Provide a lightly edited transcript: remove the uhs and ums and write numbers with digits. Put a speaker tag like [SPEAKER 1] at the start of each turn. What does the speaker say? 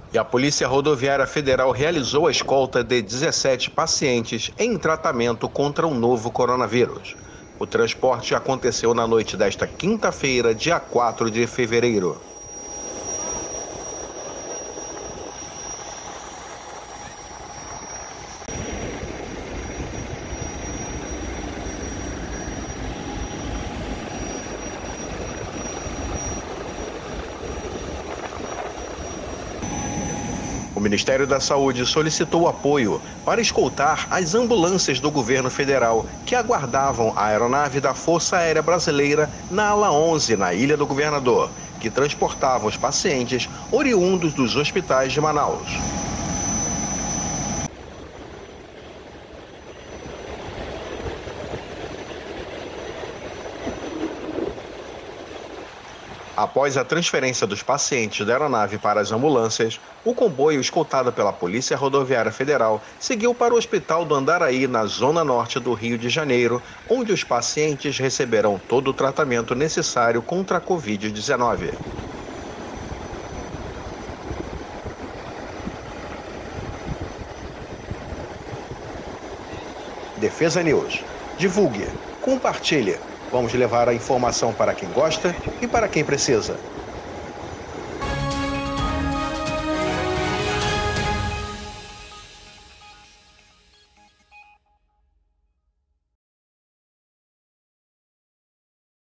[SPEAKER 1] E a Polícia Rodoviária Federal realizou a escolta de 17 pacientes em tratamento contra o novo coronavírus. O transporte aconteceu na noite desta quinta-feira, dia 4 de fevereiro. O Ministério da Saúde solicitou apoio para escoltar as ambulâncias do governo federal que aguardavam a aeronave da Força Aérea Brasileira na ala 11, na Ilha do Governador, que transportava os pacientes oriundos dos hospitais de Manaus. Após a transferência dos pacientes da aeronave para as ambulâncias, o comboio escoltado pela Polícia Rodoviária Federal seguiu para o Hospital do Andaraí, na zona norte do Rio de Janeiro, onde os pacientes receberão todo o tratamento necessário contra a Covid-19. Defesa News. Divulgue, compartilhe. Vamos levar a informação para quem gosta e para quem precisa.